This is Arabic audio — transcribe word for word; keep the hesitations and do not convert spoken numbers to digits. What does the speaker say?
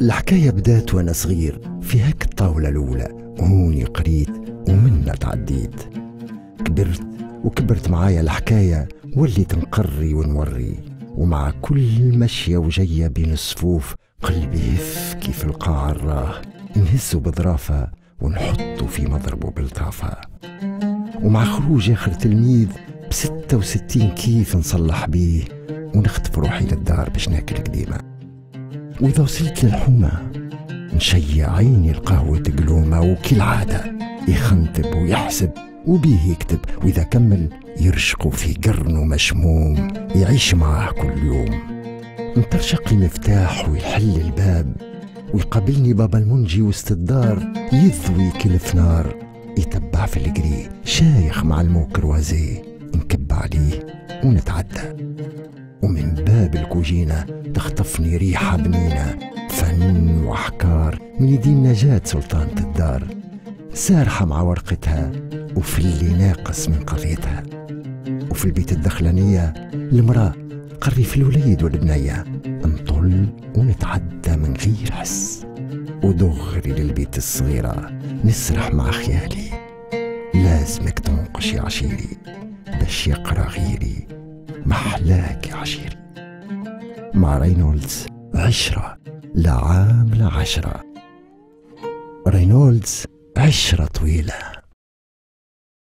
الحكاية بدات وأنا صغير في هاك الطاولة الأولى، وهوني قريت ومنا تعديت. كبرت وكبرت معايا الحكاية، وليت نقري ونوري، ومع كل مشية وجية بين الصفوف قلبي يبكي في القاع الراه، نهزه بظرافة ونحطه في مضربه بلطافة. ومع خروج آخر تلميذ بستة وستين كيف نصلح بيه، ونخطف روحي للدار باش ناكل قديمة. وإذا وصلت للحومة نشيع عيني القهوة قلومة، وكالعادة يخنتب ويحسب وبيه يكتب، وإذا كمل يرشقوا في قرن مشموم يعيش معاه كل يوم. نترشق المفتاح ويحل الباب، ويقابلني بابا المنجي وسط الدار، يذوي كلف نار يتبع في القري شايخ مع الموكروازي، نكب عليه ونتعدى. ومن باب الكوجينة تخطفني ريحة بنينة، فن وأحكار من يدين نجاة سلطانة الدار، سارحة مع ورقتها وفي اللي ناقص من قضيتها. وفي البيت الدخلانية المرأة قري في الوليد والبنية، نطل ونتعدى من غير حس، ودغري للبيت الصغيرة نسرح مع خيالي. لازمك تنقش يا عشيري باش يقرا غيري، محلاك يا عشيري. مع رينولدز عشرة لعام لعشرة. رينولدز عشرة طويلة.